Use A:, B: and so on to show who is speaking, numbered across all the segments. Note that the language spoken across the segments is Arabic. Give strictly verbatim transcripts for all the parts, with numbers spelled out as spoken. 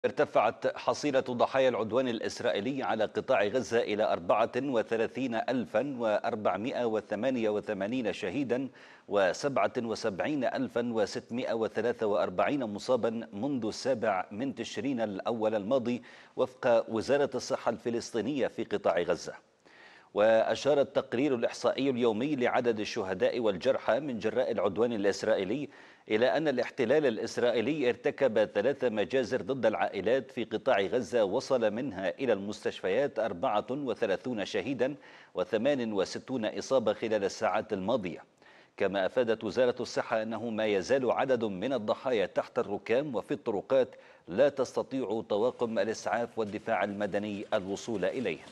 A: ارتفعت حصيلة ضحايا العدوان الإسرائيلي على قطاع غزة إلى أربعة وثلاثين ألفا وأربعمائة وثمانية وثمانين شهيدا وسبعة وسبعين ألفا وستمائة وثلاثة وأربعين مصابا منذ السابع من تشرين الأول الماضي وفق وزارة الصحة الفلسطينية في قطاع غزة. وأشار التقرير الإحصائي اليومي لعدد الشهداء والجرحى من جراء العدوان الإسرائيلي إلى أن الاحتلال الإسرائيلي ارتكب ثلاث مجازر ضد العائلات في قطاع غزة وصل منها إلى المستشفيات أربعة وثلاثين شهيدا وثمان وستون إصابة خلال الساعات الماضية. كما أفادت وزارة الصحة أنه ما يزال عدد من الضحايا تحت الركام وفي الطرقات لا تستطيع طواقم الإسعاف والدفاع المدني الوصول إليهم.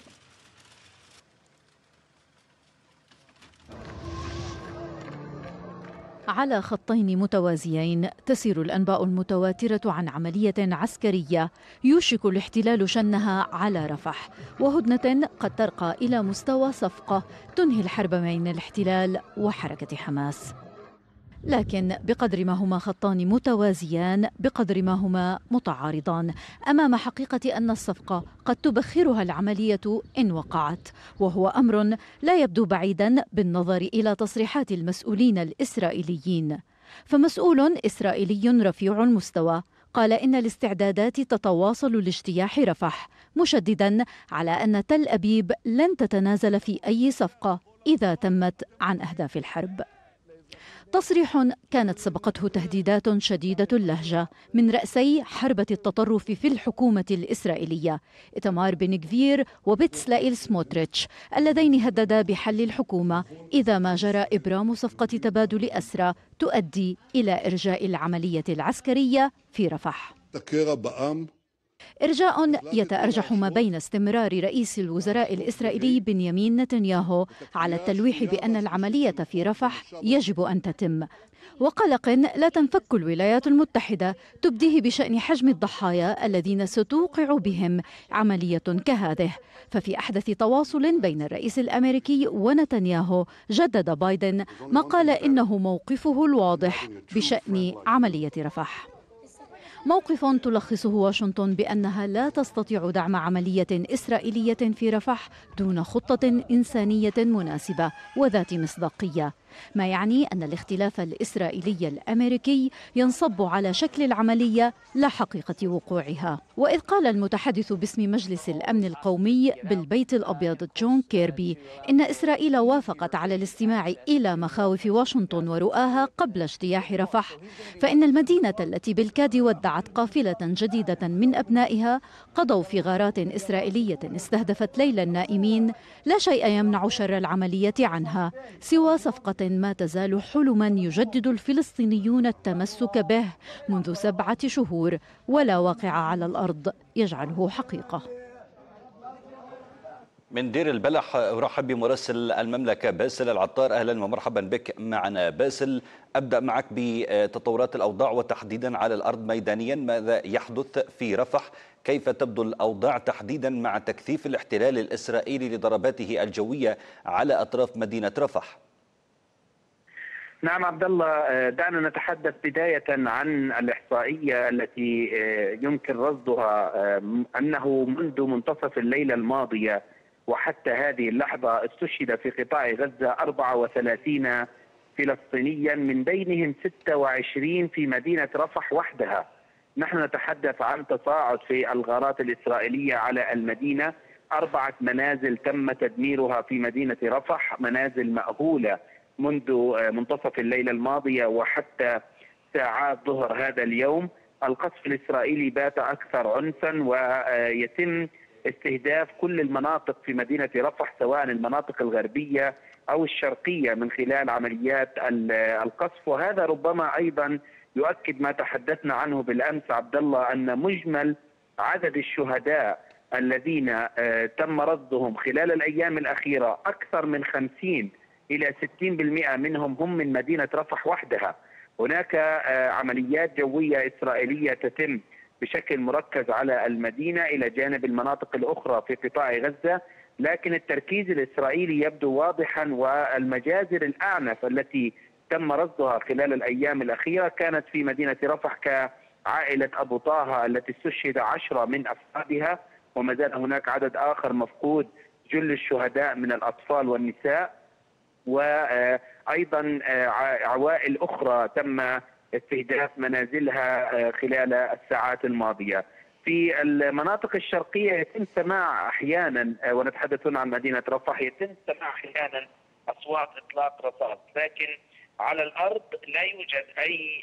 B: على خطين متوازيين تسير الأنباء المتواترة عن عملية عسكرية يوشك الاحتلال شنها على رفح، وهدنة قد ترقى إلى مستوى صفقة تنهي الحرب بين الاحتلال وحركة حماس. لكن بقدر ما هما خطان متوازيان بقدر ما هما متعارضان أمام حقيقة أن الصفقة قد تبخرها العملية إن وقعت، وهو أمر لا يبدو بعيدا بالنظر إلى تصريحات المسؤولين الإسرائيليين. فمسؤول إسرائيلي رفيع المستوى قال إن الاستعدادات تتواصل لاجتياح رفح، مشددا على أن تل أبيب لن تتنازل في أي صفقة إذا تمت عن أهداف الحرب. تصريح كانت سبقته تهديدات شديدة اللهجة من رأسي حربة التطرف في الحكومة الإسرائيلية إيتمار بن غفير وبتسلائيل سموتريتش، اللذين هددا بحل الحكومة إذا ما جرى إبرام صفقة تبادل أسرى تؤدي إلى إرجاء العملية العسكرية في رفح. إرجاء يتأرجح ما بين استمرار رئيس الوزراء الإسرائيلي بنيامين نتنياهو على التلويح بأن العملية في رفح يجب أن تتم، وقلق لا تنفك الولايات المتحدة تبديه بشأن حجم الضحايا الذين ستوقع بهم عملية كهذه. ففي أحدث تواصل بين الرئيس الأمريكي ونتنياهو جدد بايدن ما قال إنه موقفه الواضح بشأن عملية رفح، موقف تلخصه واشنطن بأنها لا تستطيع دعم عملية إسرائيلية في رفح دون خطة إنسانية مناسبة وذات مصداقية، ما يعني أن الاختلاف الإسرائيلي الأمريكي ينصب على شكل العملية لا حقيقة وقوعها. وإذ قال المتحدث باسم مجلس الأمن القومي بالبيت الأبيض جون كيربي إن إسرائيل وافقت على الاستماع إلى مخاوف واشنطن ورؤاها قبل اجتياح رفح، فإن المدينة التي بالكاد ودعت قافلة جديدة من أبنائها قضوا في غارات إسرائيلية استهدفت ليل النائمين، لا شيء يمنع شر العملية عنها سوى صفقة ما تزال حلما يجدد الفلسطينيون التمسك به منذ سبعة شهور ولا واقع على الأرض يجعله حقيقة.
A: من دير البلح أرحب بمراسل المملكة باسل العطار، أهلا ومرحبا بك معنا باسل. أبدأ معك بتطورات الأوضاع وتحديدا على الأرض ميدانيا، ماذا يحدث في رفح؟ كيف تبدو الأوضاع تحديدا مع تكثيف الاحتلال الإسرائيلي لضرباته الجوية على أطراف مدينة رفح؟
C: نعم عبد الله، دعنا نتحدث بداية عن الإحصائية التي يمكن رصدها أنه منذ منتصف الليلة الماضية وحتى هذه اللحظة استشهد في قطاع غزة أربعة وثلاثين فلسطينيا، من بينهم ستة وعشرين في مدينة رفح وحدها. نحن نتحدث عن تصاعد في الغارات الإسرائيلية على المدينة، أربعة منازل تم تدميرها في مدينة رفح، منازل مأهولة منذ منتصف الليلة الماضية وحتى ساعات ظهر هذا اليوم. القصف الإسرائيلي بات أكثر عنفا ويتم استهداف كل المناطق في مدينة رفح سواء المناطق الغربية أو الشرقية من خلال عمليات القصف. وهذا ربما أيضا يؤكد ما تحدثنا عنه بالأمس عبد الله، أن مجمل عدد الشهداء الذين تم رصدهم خلال الأيام الأخيرة أكثر من خمسين إلى ستين بالمئة منهم هم من مدينة رفح وحدها. هناك عمليات جوية إسرائيلية تتم بشكل مركز على المدينة إلى جانب المناطق الأخرى في قطاع غزة، لكن التركيز الإسرائيلي يبدو واضحا، والمجازر الأعنف التي تم رصدها خلال الأيام الأخيرة كانت في مدينة رفح عائلة أبو طه التي استشهد عشرة من أفرادها، وما زال هناك عدد آخر مفقود، جل الشهداء من الأطفال والنساء، وأيضا عوائل أخرى تم استهداف منازلها خلال الساعات الماضية. في المناطق الشرقية يتم سماع أحيانا، ونتحدث هنا عن مدينة رفح، يتم سماع أحيانا أصوات إطلاق رصاص، لكن على الأرض لا يوجد أي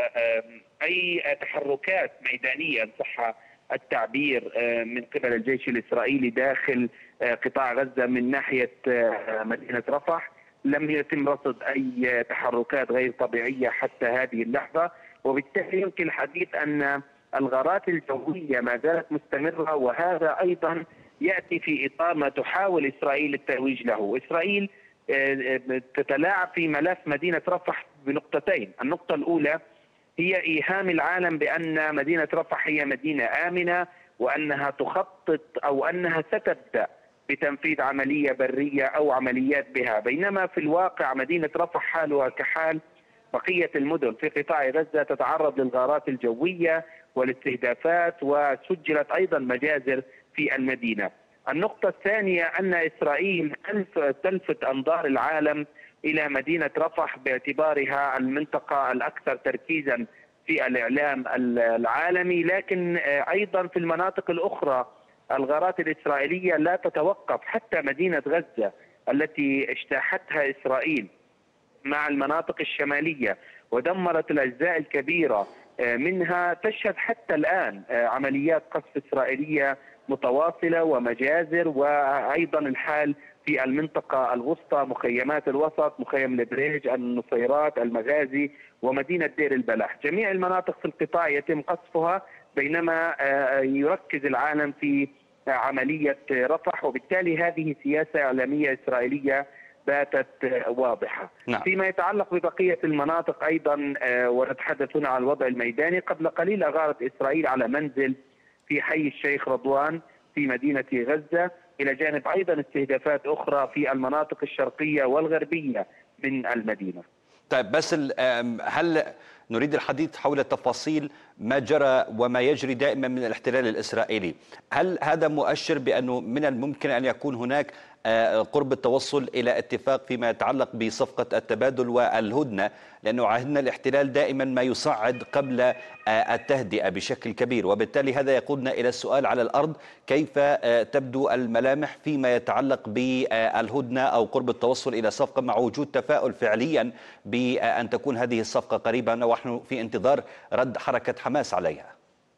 C: أي تحركات ميدانية إن صح التعبير من قبل الجيش الإسرائيلي داخل قطاع غزة من ناحية مدينة رفح. لم يتم رصد أي تحركات غير طبيعية حتى هذه اللحظة، وبالتالي يمكن الحديث أن الغارات الجوية ما زالت مستمرة، وهذا أيضا يأتي في إطار ما تحاول إسرائيل الترويج له. إسرائيل تتلاعب في ملف مدينة رفح بنقطتين. النقطة الأولى هي إيهام العالم بأن مدينة رفح هي مدينة آمنة، وأنها تخطط أو أنها ستبدأ بتنفيذ عملية برية أو عمليات بها، بينما في الواقع مدينة رفح حالها كحال بقية المدن في قطاع غزة، تتعرض للغارات الجوية والاستهدافات، وسجلت أيضا مجازر في المدينة. النقطة الثانية أن إسرائيل تلفت أنظار العالم إلى مدينة رفح باعتبارها المنطقة الأكثر تركيزا في الإعلام العالمي، لكن أيضا في المناطق الأخرى الغارات الإسرائيلية لا تتوقف. حتى مدينة غزة التي اجتاحتها إسرائيل مع المناطق الشمالية ودمرت الأجزاء الكبيرة منها، تشهد حتى الآن عمليات قصف إسرائيلية متواصلة ومجازر، وأيضا الحال في المنطقة الوسطى، مخيمات الوسط، مخيم البريج، النصيرات، المغازي، ومدينة دير البلح. جميع المناطق في القطاع يتم قصفها، بينما يركز العالم في عملية رفح، وبالتالي هذه سياسة إعلامية إسرائيلية باتت واضحة. نعم. فيما يتعلق ببقية المناطق أيضا، ونتحدث هنا عن الوضع الميداني، قبل قليل أغارت إسرائيل على منزل في حي الشيخ رضوان في مدينة غزة، إلى جانب أيضا استهدافات أخرى في المناطق الشرقية والغربية من المدينة.
A: طيب، بس هل نريد الحديث حول تفاصيل ما جرى وما يجري دائما من الاحتلال الإسرائيلي؟ هل هذا مؤشر بأنه من الممكن أن يكون هناك قرب التوصل إلى اتفاق فيما يتعلق بصفقة التبادل والهدنة؟ لأنه عهدنا الاحتلال دائما ما يصعد قبل التهدئة بشكل كبير، وبالتالي هذا يقودنا إلى السؤال على الأرض: كيف تبدو الملامح فيما يتعلق بالهدنة أو قرب التوصل إلى صفقة، مع وجود تفاؤل فعليا بأن تكون هذه الصفقة قريبة ونحن في انتظار رد حركة حماس عليها؟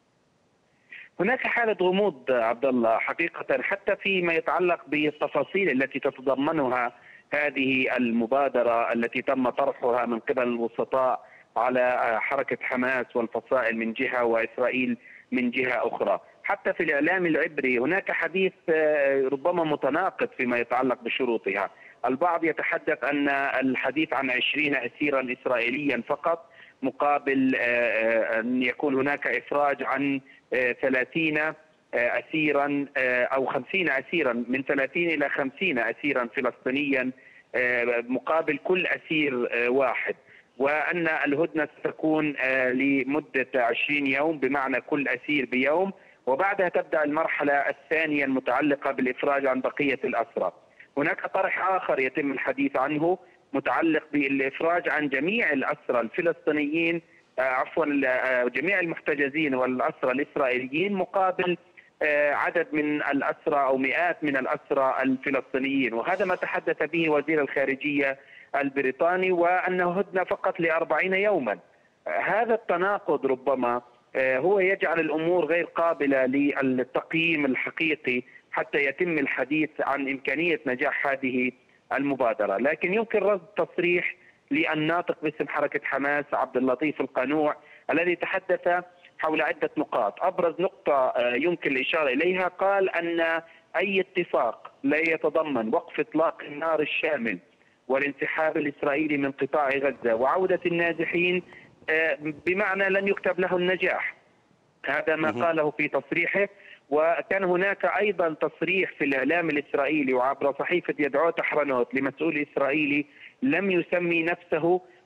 C: هناك حالة غموض عبد الله حقيقة، حتى فيما يتعلق بالتفاصيل التي تتضمنها هذه المبادرة التي تم طرحها من قبل الوسطاء على حركة حماس والفصائل من جهة وإسرائيل من جهة أخرى. حتى في الإعلام العبري هناك حديث ربما متناقض فيما يتعلق بشروطها. البعض يتحدث أن الحديث عن عشرين أسيرا إسرائيليا فقط، مقابل أن يكون هناك إفراج عن ثلاثين أسيرا أو خمسين أسيرا، من ثلاثين إلى خمسين أسيرا فلسطينيا مقابل كل أسير واحد، وأن الهدنة ستكون لمدة عشرين يوم، بمعنى كل أسير بيوم، وبعدها تبدأ المرحلة الثانية المتعلقة بالإفراج عن بقية الأسرى. هناك طرح آخر يتم الحديث عنه متعلق بالإفراج عن جميع الأسرى الفلسطينيين، عفوا جميع المحتجزين والأسرى الإسرائيليين، مقابل عدد من الأسرى أو مئات من الأسرى الفلسطينيين، وهذا ما تحدث به وزير الخارجية البريطاني، وأنه هدنة فقط لأربعين يوما. هذا التناقض ربما هو يجعل الأمور غير قابلة للتقييم الحقيقي حتى يتم الحديث عن إمكانية نجاح هذه المبادرة. لكن يمكن رصد تصريح للناطق باسم حركة حماس عبد اللطيف القنوع الذي تحدث حول عدة نقاط. أبرز نقطة يمكن الإشارة إليها، قال أن أي اتفاق لا يتضمن وقف إطلاق النار الشامل والانسحاب الإسرائيلي من قطاع غزة وعودة النازحين بمعنى لن يكتب له النجاح. هذا ما قاله في تصريحه. وكان هناك أيضا تصريح في الإعلام الإسرائيلي وعبر صحيفة يدعوت أحرنوت لمسؤول إسرائيلي لم يسمي نفسه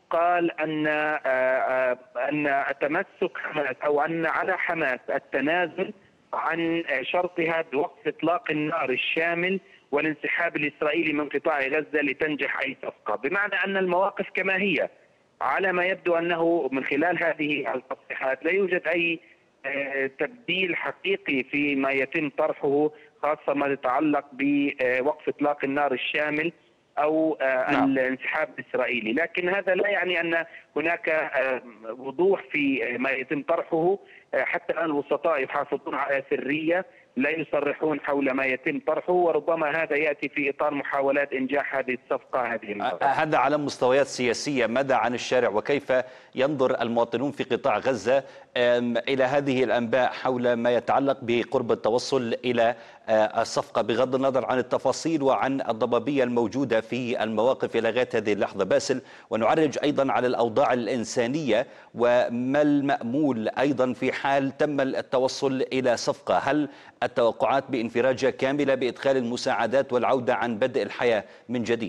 C: قال أن أن تمسك حماس أو أن على حماس التنازل عن شرطها بوقف إطلاق النار الشامل والانسحاب الإسرائيلي من قطاع غزة لتنجح أي صفقة، بمعنى أن المواقف كما هي. على ما يبدو أنه من خلال هذه التصريحات لا يوجد أي تبديل حقيقي فيما يتم طرحه، خاصة ما يتعلق بوقف إطلاق النار الشامل أو نعم. الانسحاب الإسرائيلي، لكن هذا لا يعني أن هناك وضوح في ما يتم طرحه. حتى الآن الوسطاء يحافظون على سرية، لا يصرحون حول ما يتم طرحه، وربما هذا يأتي في إطار محاولات إنجاح هذه الصفقة هذه المرة.
A: هذا على مستويات سياسية. ماذا عن الشارع وكيف ينظر المواطنون في قطاع غزة إلى هذه الأنباء حول ما يتعلق بقرب التوصل إلى الصفقة، بغض النظر عن التفاصيل وعن الضبابية الموجودة في المواقف إلى غاية هذه اللحظة؟ باسل، ونعرج أيضا على الأوضاع الإنسانية وما المأمول أيضا في حال تم التوصل إلى صفقة. هل التوقعات بانفراجة كاملة بإدخال المساعدات والعودة عن بدء الحياة من جديد؟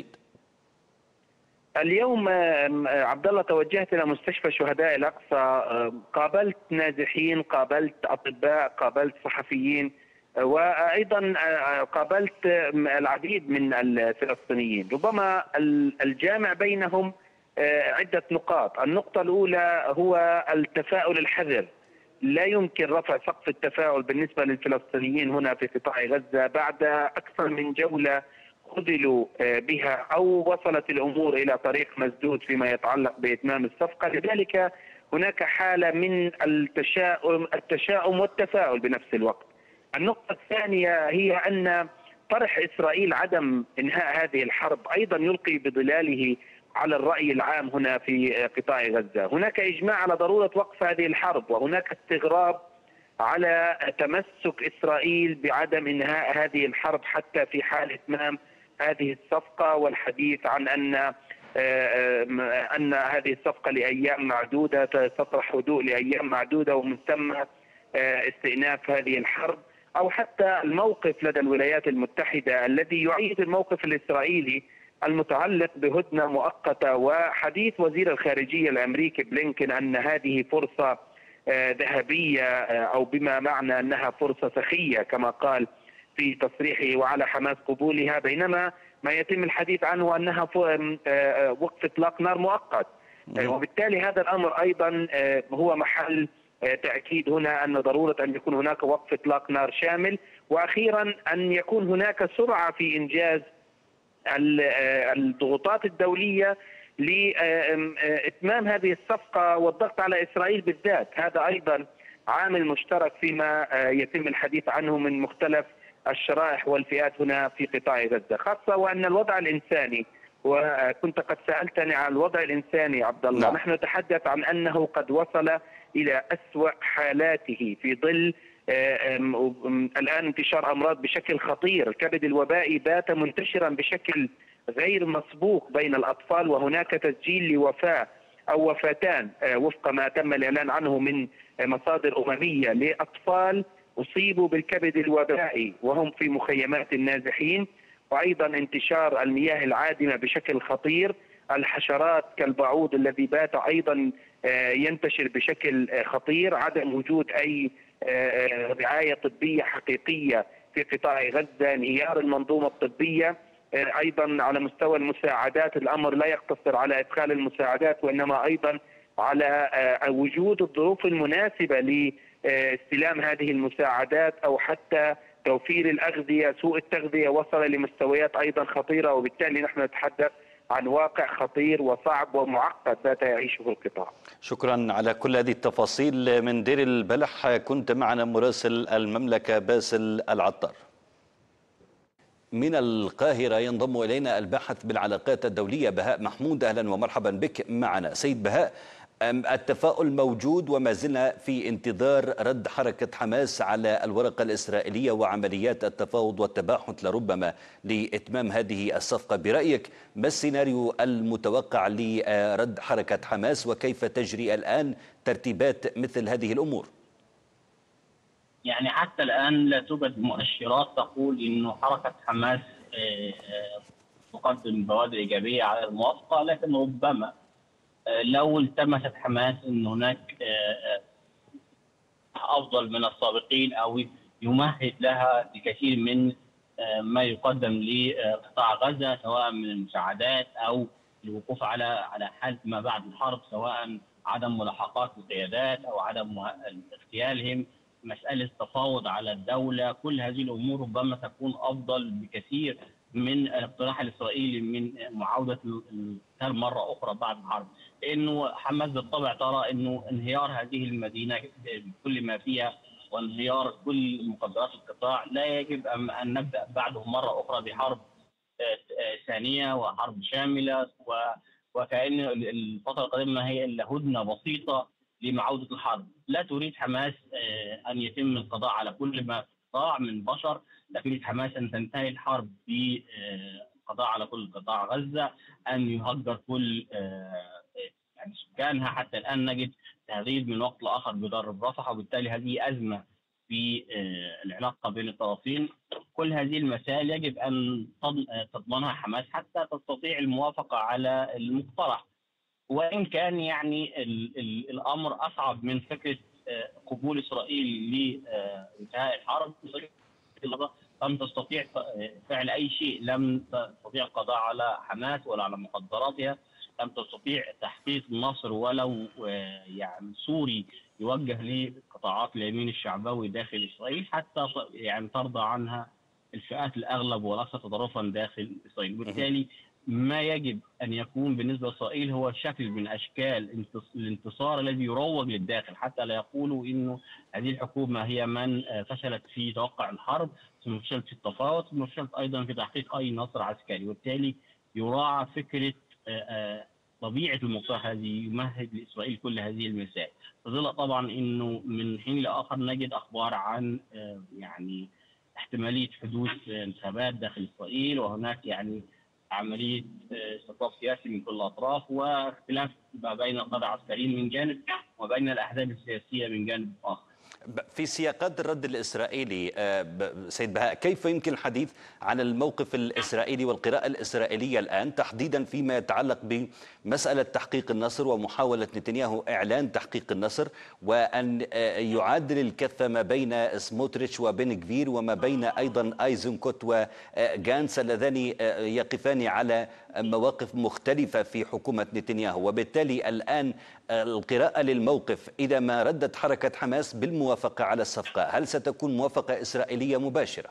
C: اليوم عبد الله توجهت إلى مستشفى شهداء الأقصى، قابلت نازحين، قابلت أطباء، قابلت صحفيين، وأيضا قابلت العديد من الفلسطينيين. ربما الجامع بينهم عدة نقاط. النقطة الأولى هو التفاؤل الحذر. لا يمكن رفع سقف التفاؤل بالنسبة للفلسطينيين هنا في قطاع غزة بعد أكثر من جولة خذلوا بها أو وصلت الأمور إلى طريق مسدود فيما يتعلق بإتمام الصفقة. لذلك هناك حالة من التشاؤم التشاؤم والتفاؤل بنفس الوقت. النقطة الثانية هي أن طرح إسرائيل عدم إنهاء هذه الحرب أيضا يلقي بظلاله على الرأي العام هنا في قطاع غزة. هناك إجماع على ضرورة وقف هذه الحرب، وهناك استغراب على تمسك إسرائيل بعدم إنهاء هذه الحرب حتى في حال إتمام هذه الصفقة، والحديث عن أن أن هذه الصفقة لأيام معدودة تطرح هدوء لأيام معدودة ومن ثم استئناف هذه الحرب، أو حتى الموقف لدى الولايات المتحدة الذي يعيد الموقف الإسرائيلي المتعلق بهدنة مؤقتة، وحديث وزير الخارجية الأمريكي بلينكن أن هذه فرصة ذهبية أو بما معنى أنها فرصة سخية كما قال في تصريحه، وعلى حماس قبولها، بينما ما يتم الحديث عنه أنها وقف إطلاق نار مؤقت. وبالتالي هذا الأمر أيضا هو محل تأكيد هنا أن ضرورة أن يكون هناك وقف إطلاق نار شامل، وأخيرا أن يكون هناك سرعة في إنجاز الضغوطات الدولية لإتمام هذه الصفقة والضغط على إسرائيل بالذات. هذا أيضا عامل مشترك فيما يتم الحديث عنه من مختلف الشرائح والفئات هنا في قطاع غزة، خاصة وأن الوضع الإنساني، وكنت قد سألتني عن الوضع الإنساني عبد الله، نعم. نحن نتحدث عن أنه قد وصل إلى أسوأ حالاته في ظل الآن انتشار أمراض بشكل خطير. الكبد الوبائي بات منتشرا بشكل غير مسبوق بين الأطفال، وهناك تسجيل لوفاة أو وفاتان وفق ما تم الإعلان عنه من مصادر أممية لأطفال أصيبوا بالكبد الوبائي وهم في مخيمات النازحين، وأيضا انتشار المياه العادمة بشكل خطير، الحشرات كالبعوض الذي بات أيضا ينتشر بشكل خطير، عدم وجود أي رعاية طبية حقيقية في قطاع غزة، انهيار المنظومة الطبية. أيضا على مستوى المساعدات الأمر لا يقتصر على إدخال المساعدات، وإنما أيضا على وجود الظروف المناسبة لاستلام هذه المساعدات أو حتى توفير الأغذية. سوء التغذية وصل لمستويات أيضا خطيرة، وبالتالي نحن نتحدث عن واقع خطير وصعب ومعقد بات يعيشه القطاع.
A: شكرا على كل هذه التفاصيل. من دير البلح كنت معنا مراسل المملكة باسل العطار. من القاهرة ينضم إلينا الباحث بالعلاقات الدولية بهاء محمود. أهلا ومرحبا بك معنا سيد بهاء. التفاؤل موجود وما زلنا في انتظار رد حركة حماس على الورقة الإسرائيلية وعمليات التفاوض والتباحث لربما لإتمام هذه الصفقة. برأيك ما السيناريو المتوقع لرد حركة حماس وكيف تجري الآن ترتيبات مثل هذه الأمور؟
D: يعني حتى الآن لا توجد مؤشرات تقول إنه حركة حماس تقدم بوادر إيجابية على الموافقة، لكن ربما لو التمست حماس أن هناك أفضل من السابقين أو يمهد لها لكثير من ما يقدم لقطاع غزة، سواء من المساعدات أو الوقوف على على حالة ما بعد الحرب، سواء عدم ملاحقات القيادات أو عدم اغتيالهم، مسألة التفاوض على الدولة، كل هذه الأمور ربما تكون أفضل بكثير من الاقتراح الإسرائيلي من معاودة القتال مرة أخرى بعد الحرب. لأنه حماس بالطبع ترى أنه انهيار هذه المدينة بكل ما فيها وانهيار كل مقدرات القطاع لا يجب أن نبدأ بعده مرة أخرى بحرب ثانية وحرب شاملة، وكأن الفترة القادمة هي إلا هدنة بسيطة لمعاودة الحرب. لا تريد حماس أن يتم القضاء على كل ما استطاع من بشر، لا تريد حماس أن تنتهي الحرب بالقضاء على كل قطاع غزة، أن يهجر كل يعني سكانها. حتى الآن نجد تهديد من وقت لآخر بضرب رفح، وبالتالي هذه أزمة في العلاقة بين الطرفين. كل هذه المسائل يجب أن تضمنها حماس حتى تستطيع الموافقة على المقترح، وإن كان يعني ال ال الأمر أصعب من فكرة قبول إسرائيل لانتهاء الحرب. لم تستطيع فعل أي شيء، لم تستطيع القضاء على حماس ولا على مقدراتها، لم تستطيع تحقيق النصر ولو يعني سوري يوجه لقطاعات اليمين الشعبوي داخل إسرائيل، حتى يعني ترضى عنها الفئات الأغلب والأكثر تطرفا داخل إسرائيل. بالتالي ما يجب أن يكون بالنسبة لإسرائيل هو شكل من أشكال الانتصار الذي يروج للداخل، حتى لا يقولوا إنه هذه الحكومة هي من فشلت في توقع الحرب، ثم فشلت في التفاوض، ثم فشلت أيضا في تحقيق أي نصر عسكري. وبالتالي يراعى فكرة طبيعة المقترح الذي يمهد لإسرائيل كل هذه المسائل. فظل طبعا إنه من حين لآخر نجد أخبار عن يعني احتمالية حدوث انتخابات داخل إسرائيل، وهناك يعني عملية استقطاب سياسي من كل الأطراف، واختلاف ما بين القادة العسكريين من جانب وبين الأحزاب السياسية من جانب آخر.
A: في سياقات الرد الإسرائيلي سيد بهاء، كيف يمكن الحديث عن الموقف الإسرائيلي والقراءة الإسرائيلية الآن تحديدا فيما يتعلق بمسألة تحقيق النصر ومحاولة نتنياهو إعلان تحقيق النصر، وأن يعادل الكفة ما بين سموتريتش وبن غفير وما بين أيضا أيزنكوت وغانس اللذان يقفان على مواقف مختلفة في حكومة نتنياهو؟ وبالتالي الآن القراءة للموقف إذا ما ردت حركة حماس بالموافقة على الصفقة، هل ستكون موافقة إسرائيلية مباشرة؟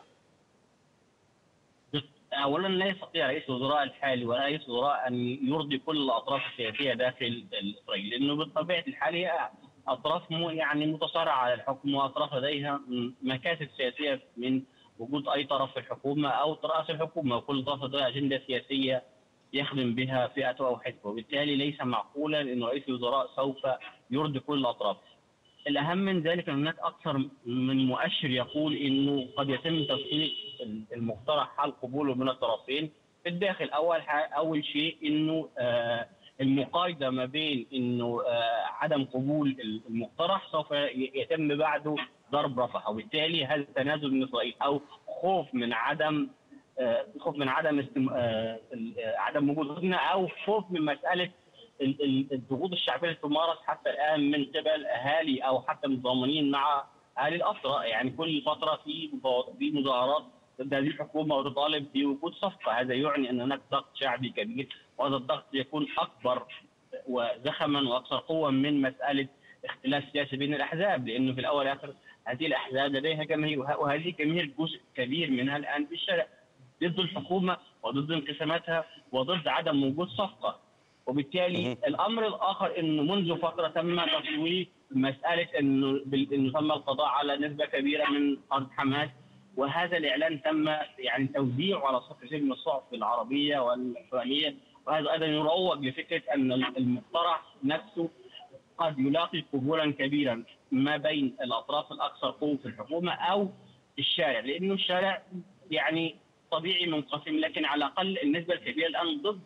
D: أولا لا يستطيع رئيس الوزراء الحالي ولا رئيس الوزراء أن يرضي كل الأطراف السياسية داخل إسرائيل، لأنه بالطبيعة الحال هي أطراف يعني متصارعة على الحكم، وأطراف لديها مكاسب سياسية من وجود أي طرف في الحكومة أو رأس الحكومة، وكل طرف لديه أجندة سياسية يخدم بها فئته أو حزبه. وبالتالي ليس معقولا أن رئيس الوزراء سوف يرضي كل الأطراف. الأهم من ذلك أن هناك أكثر من مؤشر يقول أنه قد يتم تصفيق المقترح حال قبوله من الطرفين في الداخل. أول أول شيء أنه آه المقايضة ما بين أنه آه عدم قبول المقترح سوف يتم بعده ضرب رفح، وبالتالي هذا التنازل من إسرائيل أو خوف من عدم آه خوف من عدم استم... آه عدم وجود هدنة، أو خوف من مسألة الضغوط الشعبيه اللي تمارس حتى الان من قبل اهالي او حتى متضامنين مع اهالي الاسرى. يعني كل فتره في في مظاهرات ضد هذه الحكومه وتطالب بوجود صفقه، هذا يعني ان هناك ضغط شعبي كبير، وهذا الضغط يكون اكبر وزخما واكثر قوه من مساله اختلاف سياسي بين الاحزاب، لانه في الاول والاخر هذه الاحزاب لديها جماهير، وهذه جماهير جزء كبير منها الان في الشارع ضد الحكومه وضد انقساماتها وضد عدم وجود صفقه. وبالتالي الامر الاخر انه منذ فتره تم تسويق مساله انه انه تم القضاء على نسبه كبيره من ارض حماس، وهذا الاعلان تم يعني توزيعه على صفحه من الصحف العربيه والاسرائيليه، وهذا ايضا يروج لفكره ان المقترح نفسه قد يلاقي قبولا كبيرا ما بين الاطراف الاكثر قوه في الحكومه او الشارع، لانه الشارع يعني طبيعي منقسم، لكن على الاقل النسبه الكبيره الان ضد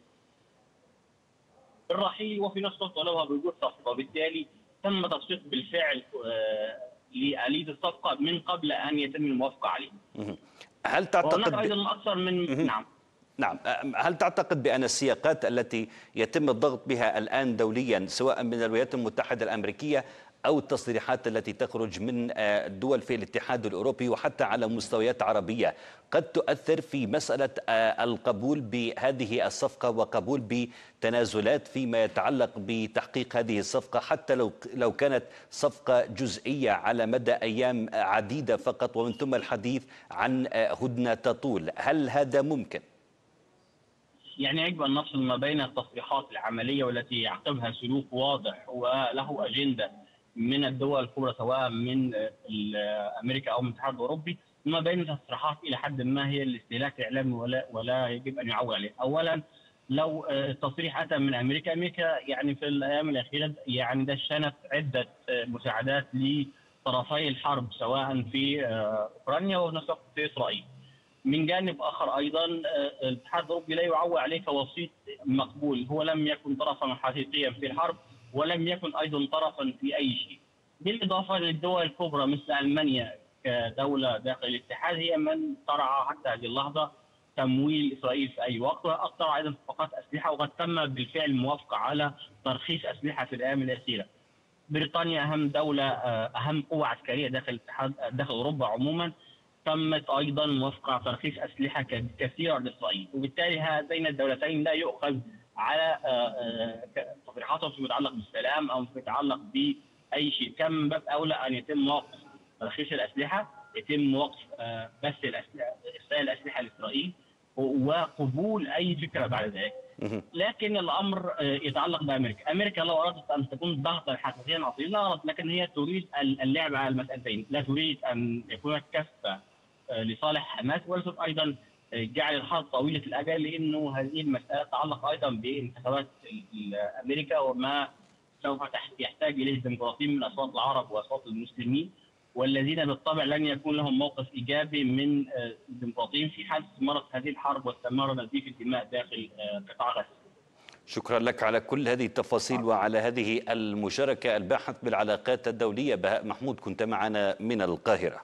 D: الرحيل وفي نفس الوقت طلبها بوجود صفقه، وبالتالي تم تصفيق بالفعل لآلية الصفقه من قبل ان يتم الموافقه عليه.
A: هل تعتقد
D: هناك ايضا اكثر من نعم
A: نعم، هل تعتقد بأن السياقات التي يتم الضغط بها الآن دوليا سواء من الولايات المتحدة الأمريكية أو التصريحات التي تخرج من الدول في الاتحاد الأوروبي وحتى على مستويات عربية قد تؤثر في مسألة القبول بهذه الصفقة وقبول بتنازلات فيما يتعلق بتحقيق هذه الصفقة، حتى لو لو كانت صفقة جزئية على مدى أيام عديدة فقط ومن ثم الحديث عن هدنة تطول؟ هل هذا ممكن؟
D: يعني يجب أن نفصل ما بين التصريحات العملية والتي يعقبها سلوك واضح وله أجندة من الدول الكبرى سواء من أمريكا أو من الاتحاد الأوروبي، وما بين تصريحات إلى حد ما هي الاستهلاك الإعلامي ولا ولا يجب أن يعول عليه. أولا، لو التصريح أتى من أمريكا، أمريكا يعني في الأيام الأخيرة يعني دشنت عدة مساعدات لطرفي الحرب سواء في أوكرانيا وفي نفس الوقت في إسرائيل. من جانب آخر أيضا الاتحاد الأوروبي لا يعول عليه كوسيط مقبول، هو لم يكن طرفا حقيقيا في الحرب ولم يكن أيضا طرفا في أي شيء. بالإضافة للدول الكبرى مثل ألمانيا كدولة داخل الاتحاد هي من ترعى حتى هذه اللحظة تمويل إسرائيل في أي وقت، وأقطع أيضا صفقات أسلحة، وقد تم بالفعل الموافقة على ترخيص أسلحة في الأيام الأخيرة. بريطانيا أهم دولة أهم قوة عسكرية داخل الاتحاد داخل أوروبا عموما تمت أيضا موافقة على ترخيص أسلحة كثيرة لإسرائيل، وبالتالي هذين الدولتين لا يؤخذ على تصريحاتهم فيما يتعلق بالسلام أو فيما يتعلق بأي شيء. كان من باب أولى أن يتم وقف ترخيص الأسلحة، يتم وقف بث إرسال الأسلحة لإسرائيل وقبول أي فكرة بعد ذلك. لكن الأمر يتعلق بأمريكا. أمريكا لو أرادت أن تكون ضغطا حقيقيا عظيما لا أرادت، لكن هي تريد اللعب على المسألتين، لا تريد أن يكون كفة لصالح حماس ولا تريد أيضا جعل الحرب طويلة الأجل، لأنه هذه المسألة تتعلق أيضا بانتخابات أمريكا وما سوف يحتاج إليه الديمقراطيين من أصوات العرب وأصوات المسلمين، والذين بالطبع لن يكون لهم موقف إيجابي من الديمقراطيين في حال استمرت هذه الحرب واستمر نزيف الدماء داخل قطاع غزة.
A: شكرا لك على كل هذه التفاصيل وعلى هذه المشاركة. الباحث بالعلاقات الدولية بهاء محمود كنت معنا من القاهرة.